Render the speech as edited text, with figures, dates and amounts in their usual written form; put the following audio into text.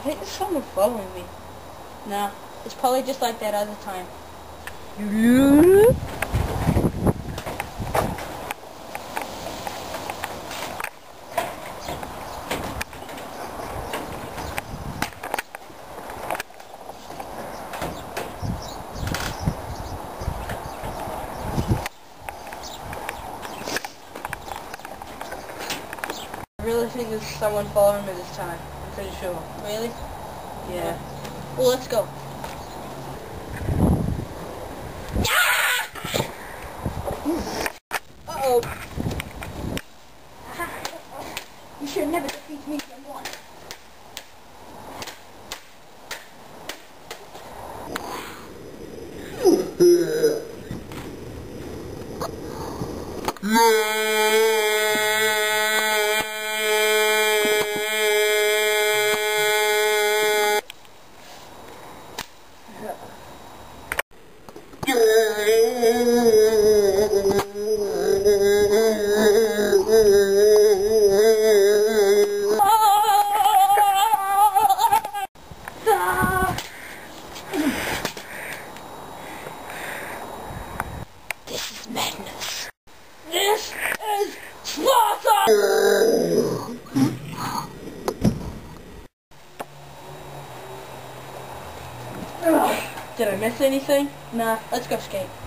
think there's someone following me. Nah, it's probably just like that other time. I really think there's someone following me this time. I'm pretty sure. Really? Yeah. Well, let's go. Uh-oh. You should never defeat me someone. This is madness. This is Stalker! Did I miss anything? Nah, let's go skate.